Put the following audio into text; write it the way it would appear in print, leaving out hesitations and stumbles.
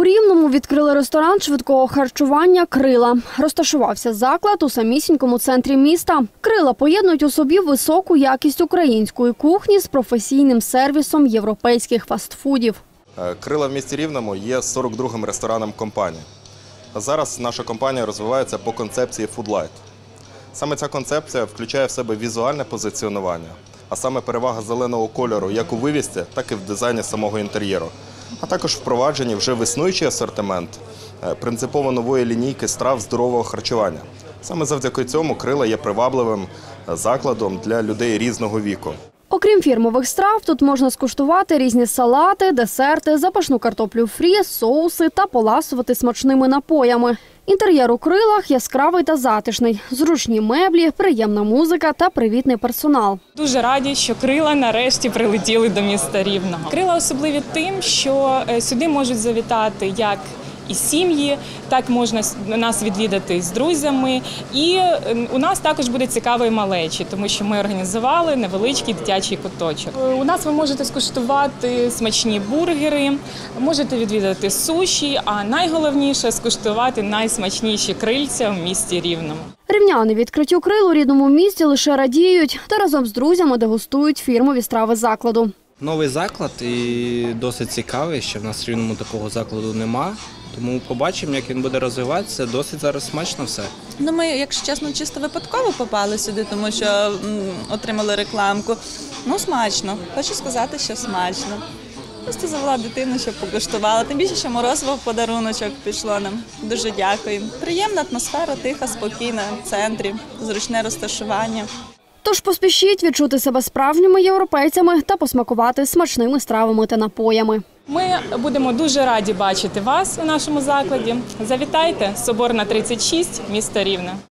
У Рівному відкрили ресторан швидкого харчування «Крила». Розташувався заклад у самісінькому центрі міста. «Крила» поєднують у собі високу якість української кухні з професійним сервісом європейських фастфудів. «Крила» в місті Рівному є 42-м рестораном компанії. Зараз наша компанія розвивається по концепції «Food Light». Саме ця концепція включає в себе візуальне позиціонування, а саме перевага зеленого кольору як у вивісці, так і в дизайні самого інтер'єру. А також впроваджені вже в існуючий асортимент принципово нової лінійки страв здорового харчування. Саме завдяки цьому «Крила» є привабливим закладом для людей різного віку. Окрім фірмових страв, тут можна скуштувати різні салати, десерти, запашну картоплю фрі, соуси та поласувати смачними напоями. Інтер'єр у «Крилах» яскравий та затишний. Зручні меблі, приємна музика та привітний персонал. Дуже раді, що «Крила» нарешті прилетіли до міста Рівного. «Крила» особливі тим, що сюди можуть завітати як і сім'ї, так можна нас відвідати з друзями. І у нас також буде цікавий малечі, тому що ми організували невеличкий дитячий куточок. У нас ви можете скуштувати смачні бургери, можете відвідати суші, а найголовніше – скуштувати найсмачніші крильця в місті Рівному. Рівняни відкриттю «Крил» у рідному місті лише радіють та разом з друзями дегустують фірмові страви закладу. Новий заклад і досить цікавий, що в нас в Рівному такого закладу нема. Тому побачимо, як він буде розвиватися. Досить зараз смачно все. Ну, ми, якщо чесно, чисто випадково попали сюди, тому що отримали рекламку. Ну, смачно. Хочу сказати, що смачно. Просто завела дитину, щоб покуштувала. Тим більше, що морозиво в подаруночок пішло нам. Дуже дякую. Приємна атмосфера, тиха, спокійна, в центрі, зручне розташування. Тож поспішіть відчути себе справжніми європейцями та посмакувати смачними стравами та напоями. Ми будемо дуже раді бачити вас у нашому закладі. Завітайте, Соборна, 36, місто Рівне.